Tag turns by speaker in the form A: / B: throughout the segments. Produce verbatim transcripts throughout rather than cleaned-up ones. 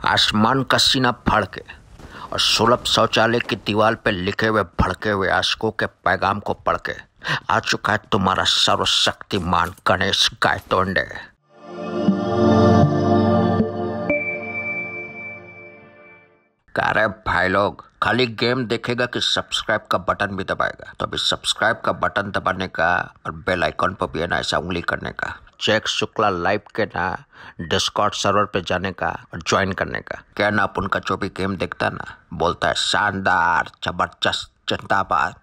A: आसमान का सीना फाड़ के और सुलभ शौचालय की दीवार पे लिखे हुए भड़के हुए आशिकों के पैगाम को पढ़ के आ चुका है तुम्हारा सर्वशक्तिमान गणेश गायतोंडे। अरे भाई लोग, खाली गेम देखेगा कि सब्सक्राइब का बटन भी दबाएगा? तो अभी सब्सक्राइब का बटन दबाने का और बेल आइकन पर भी है ना ऐसा उंगली करने का, चेक शुक्ला लाइव के ना डिस्कॉर्ड सर्वर पे जाने का और ज्वाइन करने का। क्या ना अपन का जो भी गेम देखता ना बोलता है शानदार जबरदस्त जिंदाबाद।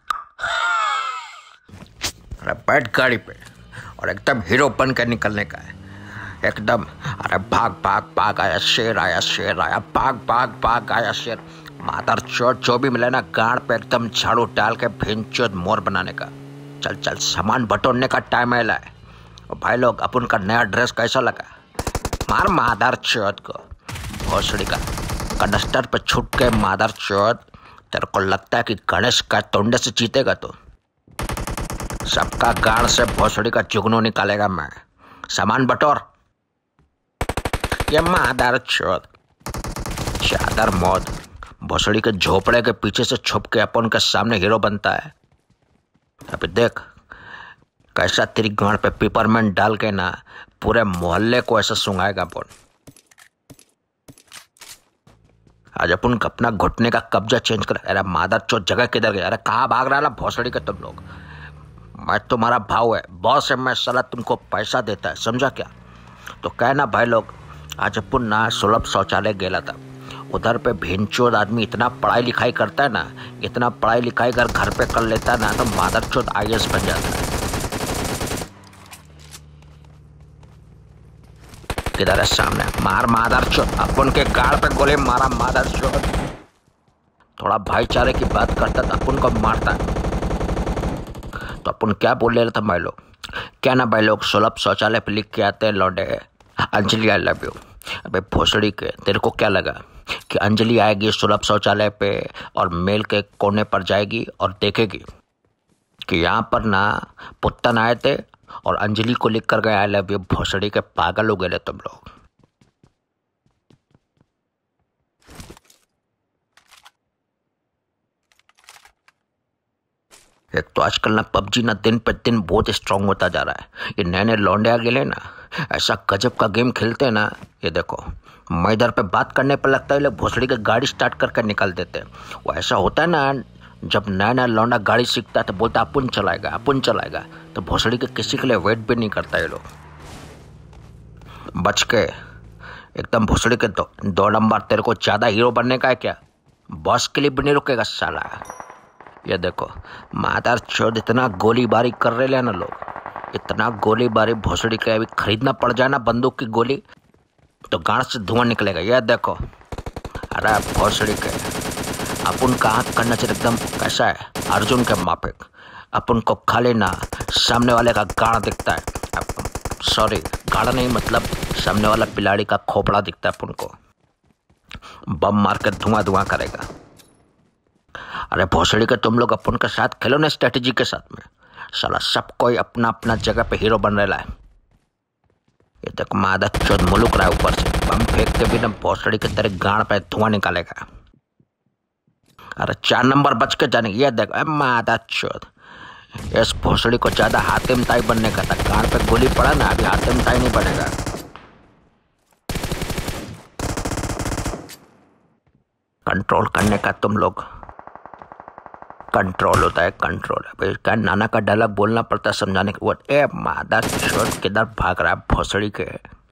A: अरे बैठ गाड़ी पे और एकदम हीरो बन के निकलने का है एकदम। अरे भाग भाग भाग आया शेर, आया शेर आया, भाग भाग भाग आया शेर। मादर चोट जो भी मिले ना गाड़ पे एकदम झाड़ू डाल के भिंचोद मोर बनाने का। चल चल सामान बटोरने का टाइम आया है। भाई लोग, अपन का नया ड्रेस कैसा लगा? मार मादर चोट को भोसड़ी का कंडस्टर पे छुट के। मादर चोट, तेरे को लगता है कि गणेश का तोंडे से जीतेगा तो सबका गाड़ से भोसड़ी का जुगनू निकालेगा मैं। सामान बटोर। ये मादर चोद चादर मौत भोसड़ी के झोपड़े के पीछे से छुप के अपन के सामने हीरो बनता है। अभी देख कैसा तेरी गांड पे पिपरमेंट डाल के ना पूरे मोहल्ले को ऐसा सुंगाएगा अपन। आज अपन अपना घुटने का कब्जा चेंज कर। अरे मादर चोद जगह किधर गया? अरे कहाँ भाग रहा है भोसड़ी के तुम लोग? मैं तुम्हारा भाव है, बॉस है मैं, साला तुमको पैसा देता है, समझा क्या? तो कहना भाई लोग, आज अपन ना सुलभ शौचालय गेला था। उधर पे भिनचोद आदमी इतना पढ़ाई लिखाई करता है ना, इतना पढ़ाई लिखाई अगर घर पे कर लेता है ना तो मादरचोद आई ए एस बन जाता है। किधर है? सामने। मार मादरचोद, अपन के गाड़ पे गोले मारा मादरचोद। थोड़ा भाईचारे की बात करता तो अपन को मारता। तो अपन क्या बोल रहे थे भाई लोग? क्या ना भाई लोग, सुलभ शौचालय पे लिख के आते हैं लौटे अंजलि आई लव यू। अबे भोसड़ी के, तेरे को क्या लगा कि अंजलि आएगी सुलभ शौचालय पे और मेल के कोने पर जाएगी और देखेगी कि यहाँ पर ना पुत्तन आए थे और अंजलि को लिख कर गए आई लव यू? भोसड़ी के पागल हो गए तुम लोग। एक तो आजकल ना पबजी ना दिन पे दिन बहुत स्ट्रांग होता जा रहा है। ये नए नए लौंडे आ गए ना, ऐसा गजब का गेम खेलते हैं ना। ये देखो, मैं इधर पे बात करने पर लगता है लोग भोसड़ी की गाड़ी स्टार्ट करके निकल देते हैं। वो ऐसा होता है ना, जब नया नया लौंडा गाड़ी सीखता है तो बोलता अपन चलाएगा अपन चलाएगा, तो भोसड़ी के किसी के लिए वेट भी नहीं करता ये लोग। बच के एकदम भोसड़ी के दो, दो नंबर। तेरे को ज्यादा हीरो बनने का है क्या? बॉस के लिए भी नहीं रुकेगा साला। ये देखो मादर चोद, इतना गोलीबारी कर रहे हैं ना लोग, इतना गोलीबारी भोसड़ी के अभी खरीदना पड़ जाए ना बंदूक की गोली तो गांड से धुआं निकलेगा। ये देखो, अरे भोसड़ी के अपन का आँख करना चाहिए एकदम कैसा है अर्जुन के माफिक। अपन को खाली ना सामने वाले का गांड दिखता है, सॉरी गांड नहीं मतलब सामने वाला पिलाड़ी का खोपड़ा दिखता है अपन को। बम मार के धुआं धुआं करेगा। अरे भोसड़ी के तुम लोग अपन के साथ खेलो ना स्ट्रेटेजी के साथ में। साला सब कोई अपना अपना जगह पे हीरो बन रहा है। ये तक मादा चोद मुलुक रहा है ऊपर से, बम फेंकते भी ना भोसड़ी के तेरे गांड पे धुआं निकालेगा। अरे चार नंबर बच के जाने। ये देखो मादा चोद, इस भोसड़ी को ज्यादा हातिम ताई बनने का था। गांड पे गोली पड़ा ना, अभी हातिम ताई नहीं बनेगा। कंट्रोल करने का तुम लोग, कंट्रोल होता है कंट्रोल। भाई क्या नाना का डायलॉग बोलना पड़ता है समझाने के। वो ए मादा चोद किधर भाग रहा है भोसड़ी के?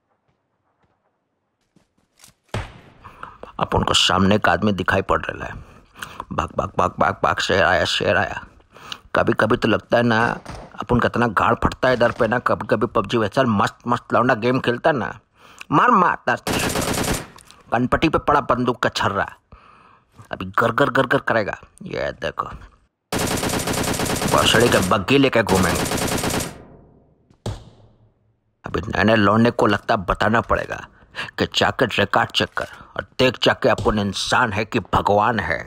A: अपन को सामने का आदमी दिखाई पड़ रहा है। भाग भाग भाग भाग भाग, शेर आया शेर आया। कभी कभी तो लगता है ना अपन का इतना गाड़ फटता है इधर पे ना। कभी कभी पबजी वैसा मस्त मस्त लौंडा गेम खेलता है ना, मार माता कनपट्टी पे पड़ा बंदूक का छर्रा, अभी गर गर गर गर करेगा। ये देखो भोसड़ी के बग्गी लेके घूमेंगे। अभी नए नए लौंडे को लगता बताना पड़ेगा कि जाके रिकॉर्ड चेक कर और देख जाके अपन इंसान है कि भगवान है।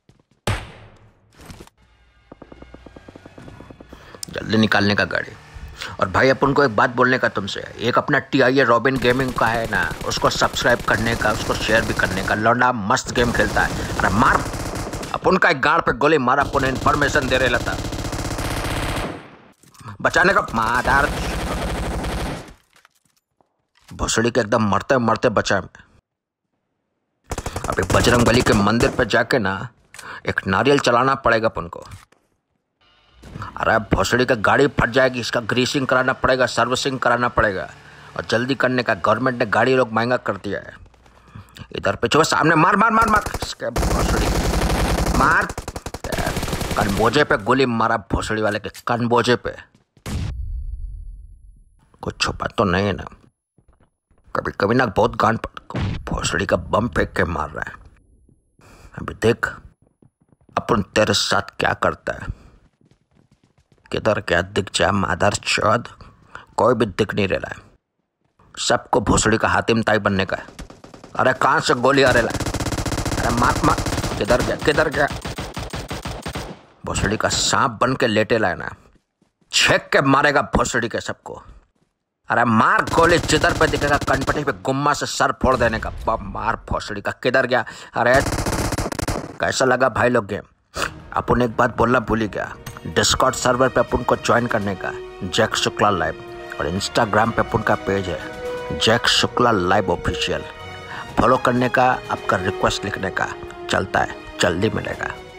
A: जल्दी निकालने का गाड़ी। और भाई अपन को एक बात बोलने का तुमसे, एक अपना T I A Robin gaming का है ना, उसको सब्सक्राइब करने का, उसको शेयर भी करने का। लौंडा मस्त गेम खेलता है। अरे मार, अपन का एक गाड़ पे गोली मारा, अपन इन्फॉर्मेशन दे रहे था बचाने का। मादार भोसड़ी के एकदम मरते मरते बचा। अभी बजरंग बली के मंदिर पे जाके ना एक नारियल चलाना पड़ेगा अपन को। अरे भोसड़ी का गाड़ी फट जाएगी, इसका ग्रीसिंग कराना पड़ेगा, सर्विसिंग कराना पड़ेगा और जल्दी करने का। गवर्नमेंट ने गाड़ी लोग महंगा कर दिया है। इधर पे चो सामने मार मार मार मार इसके भोसड़ी मार। कनबोजे पे गोली मारा, भोसड़ी वाले के कनबोजे पे। कुछ छुपा तो नहीं है ना। कभी कभी ना बहुत गांड पर भोसड़ी का बम फेंक के मार रहा है। अभी देख अपन तेरे साथ क्या करता है। किधर क्या दिख जाए मादर चौध, कोई भी दिख नहीं रहा है। सबको भोसड़ी का हातिम ताई बनने का है। अरे कहां से गोली आ रहा है। अरे मार मार, किधर गया किधर गया। भोसड़ी का सांप बन के लेटे लाए ना, छेक के मारेगा भोसड़ी के सबको। अरे मार गोली, जिधर पे दिखेगा कनपटी पे गुम्मा से सर फोड़ देने का। मार भोसड़ी का, किधर गया। अरे कैसा लगा भाई लोग गेम। अपन एक बात बोलना भूल ही गया, डिस्कॉर्ड सर्वर पे अपन को ज्वाइन करने का, जैक शुक्ला लाइव। और इंस्टाग्राम पे अपन का पेज है Jack Shukla live official. Follow करने का, आपका रिक्वेस्ट लिखने का। चलता है, जल्दी मिलेगा।